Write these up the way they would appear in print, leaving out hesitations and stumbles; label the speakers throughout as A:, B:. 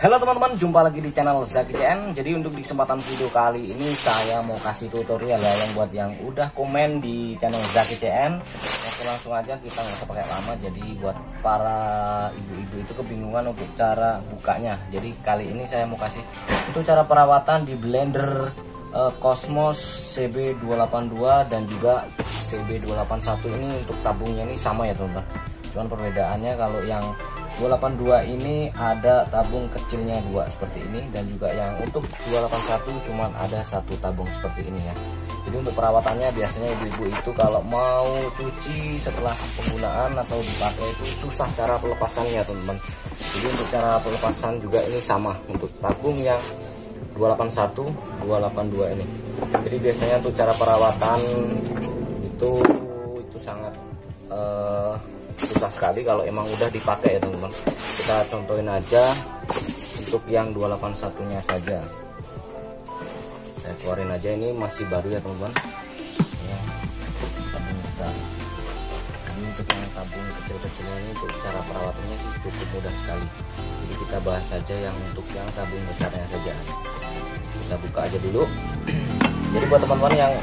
A: Halo teman-teman, jumpa lagi di channel Zaki CN. Jadi untuk di kesempatan video kali ini saya mau kasih tutorial ya, yang buat yang udah komen di channel Zaki CN. Oke, langsung aja, kita nggak usah pakai lama. Jadi buat para ibu-ibu itu kebingungan untuk cara bukanya. Jadi kali ini saya mau kasih untuk cara perawatan di blender Cosmos CB282 dan juga CB281 ini. Untuk tabungnya ini sama ya teman-teman, cuman perbedaannya kalau yang 282 ini ada tabung kecilnya 2 seperti ini, dan juga yang untuk 281 cuman ada satu tabung seperti ini ya. Jadi untuk perawatannya biasanya ibu-ibu itu kalau mau cuci setelah penggunaan atau dipakai itu susah cara pelepasannya teman-teman. Jadi untuk cara pelepasan juga ini sama untuk tabung yang 281 282 ini. Jadi biasanya untuk cara perawatan itu sangat susah sekali kalau emang udah dipakai ya teman-teman. Kita contohin aja untuk yang 281 nya saja. Saya keluarin aja, ini masih baru ya teman-teman ya, tabung besar. Ini untuk yang tabung kecil-kecilnya ini untuk cara perawatannya sih cukup mudah sekali. Jadi kita bahas saja yang untuk yang tabung besarnya saja. Kita buka aja dulu. Jadi buat teman-teman yang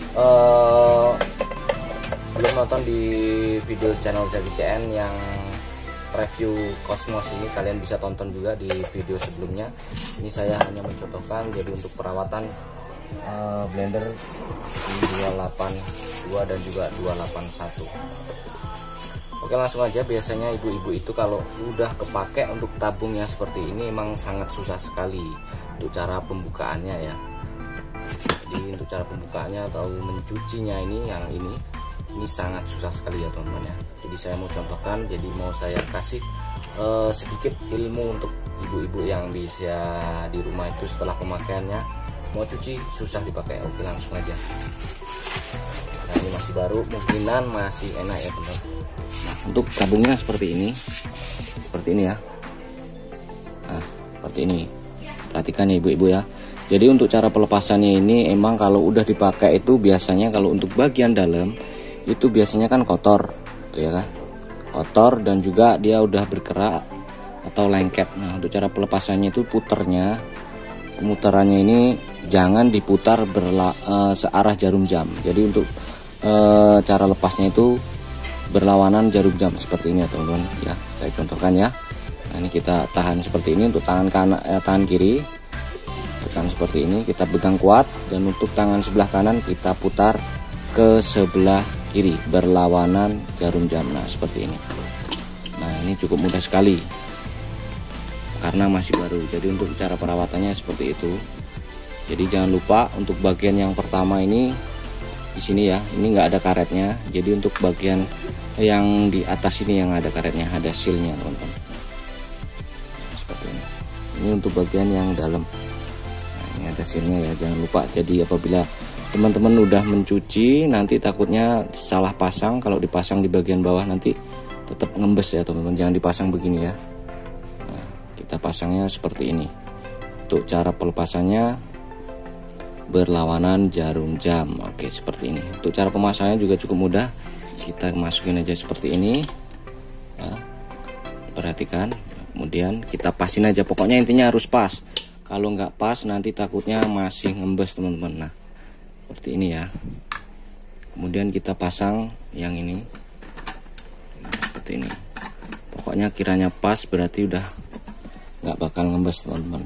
A: belum nonton di video channel Zaki CN yang review Cosmos ini, kalian bisa tonton juga di video sebelumnya. Ini saya hanya mencontohkan jadi untuk perawatan blender di 282 dan juga 281. Oke, langsung aja. Biasanya ibu-ibu itu kalau udah kepake untuk tabungnya seperti ini emang sangat susah sekali untuk cara pembukaannya ya. Jadi untuk cara pembukaannya atau mencucinya ini, yang ini sangat susah sekali ya teman-teman ya. Jadi saya mau contohkan, jadi mau saya kasih sedikit ilmu untuk ibu-ibu yang bisa di rumah itu setelah pemakaiannya mau cuci susah dipakai. Oke, langsung aja. Nah, ini masih baru, mungkinan masih enak ya teman-teman. Nah, untuk tabungnya seperti ini ya. Nah, seperti ini. Perhatikan ya ibu-ibu ya. Jadi untuk cara pelepasannya ini emang kalau udah dipakai itu biasanya kalau untuk bagian dalam itu biasanya kan kotor ya kan, kotor dan juga dia udah berkerak atau lengket. Nah, untuk cara pelepasannya itu pemutarannya ini jangan diputar searah jarum jam. Jadi untuk cara lepasnya itu berlawanan jarum jam seperti ini ya teman-teman ya. Saya contohkan ya. Nah, ini kita tahan seperti ini untuk tangan kanan, tangan kiri tekan seperti ini, kita pegang kuat, dan untuk tangan sebelah kanan kita putar ke sebelah kiri berlawanan jarum jam. Nah, seperti ini. Nah, ini cukup mudah sekali karena masih baru. Jadi untuk cara perawatannya seperti itu. Jadi jangan lupa untuk bagian yang pertama ini di sini ya, ini nggak ada karetnya. Jadi untuk bagian yang di atas ini yang ada karetnya, ada sealnya teman-teman. Nah, seperti ini. Ini untuk bagian yang dalam. Nah, ini ada sealnya ya, jangan lupa. Jadi apabila teman-teman udah mencuci nanti takutnya salah pasang, kalau dipasang di bagian bawah nanti tetap ngembes ya teman-teman. Jangan dipasang begini ya. Nah, kita pasangnya seperti ini. Untuk cara pelepasannya berlawanan jarum jam. Oke, seperti ini. Untuk cara pemasangannya juga cukup mudah. Kita masukin aja seperti ini ya. Perhatikan. Kemudian kita pasin aja, pokoknya intinya harus pas. Kalau nggak pas nanti takutnya masih ngembes teman-teman. Nah, seperti ini ya. Kemudian kita pasang yang ini. Nah, seperti ini. Pokoknya kiranya pas berarti udah nggak bakal ngembes teman-teman.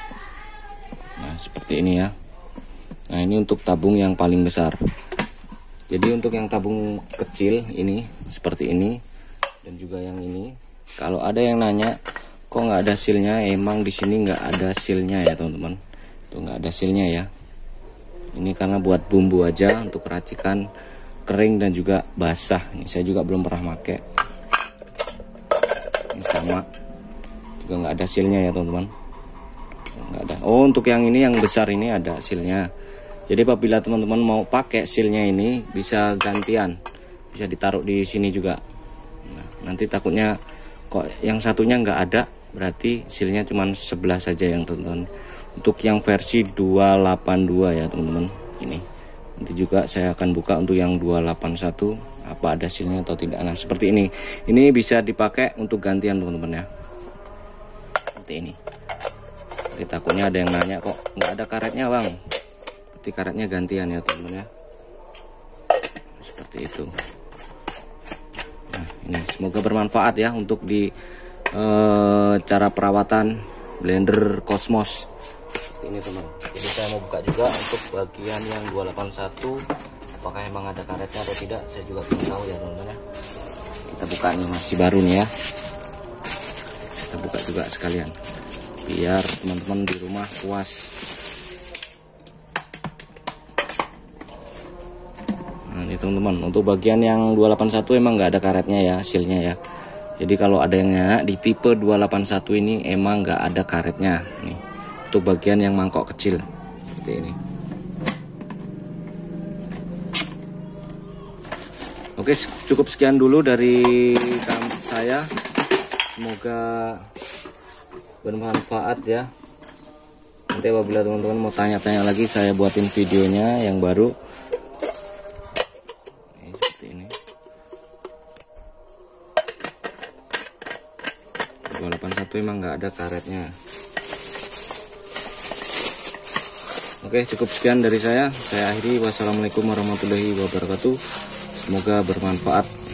A: Nah, seperti ini ya. Nah, ini untuk tabung yang paling besar. Jadi untuk yang tabung kecil ini seperti ini, dan juga yang ini. Kalau ada yang nanya kok nggak ada sealnya, emang di sini nggak ada sealnya ya teman-teman. Tuh, nggak ada sealnya ya. Ini karena buat bumbu aja untuk racikan kering dan juga basah. Ini saya juga belum pernah pakai. Ini sama, juga nggak ada sealnya ya teman-teman. Nggak ada. Oh, untuk yang ini yang besar ini ada sealnya. Jadi apabila teman-teman mau pakai sealnya ini bisa gantian, bisa ditaruh di sini juga. Nah, nanti takutnya kok yang satunya nggak ada, berarti sealnya cuma sebelah saja yang teman-teman. Untuk yang versi 282 ya teman-teman, ini nanti juga saya akan buka untuk yang 281 apa ada sealnya atau tidak. Nah, seperti ini bisa dipakai untuk gantian teman-teman ya, seperti ini. Jadi takutnya ada yang nanya, kok nggak ada karetnya bang? Berarti karetnya gantian ya teman-teman ya. Seperti itu. Nah, ini semoga bermanfaat ya untuk di cara perawatan blender Cosmos. Seperti ini teman. Jadi saya mau buka juga untuk bagian yang 281. Apakah emang ada karetnya atau tidak? Saya juga belum tahu ya teman-teman ya. Kita buka nih, masih baru nih ya. Kita buka juga sekalian, biar teman-teman di rumah puas. Nah ini teman-teman, untuk bagian yang 281 emang nggak ada karetnya ya hasilnya ya. Jadi kalau ada yang nanya di tipe 281 ini emang nggak ada karetnya nih. Untuk bagian yang mangkok kecil seperti ini. Oke, cukup sekian dulu dari saya. Semoga bermanfaat ya. Nanti apabila teman-teman mau tanya-tanya lagi, saya buatin videonya yang baru. Ini seperti ini. 281 emang nggak ada karetnya. Oke, cukup sekian dari saya. Saya akhiri. Wassalamualaikum warahmatullahi wabarakatuh. Semoga bermanfaat.